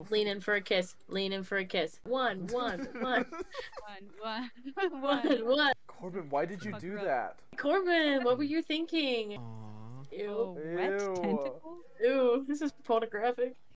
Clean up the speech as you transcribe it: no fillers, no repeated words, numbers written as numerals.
Lean in for a kiss. Lean in for a kiss. One. One. Corbin, why did you Fuck do her up. that? Corbin, what were you thinking? Aww. Ew. Oh, wet Ew. tentacle? Ew, this is pornographic.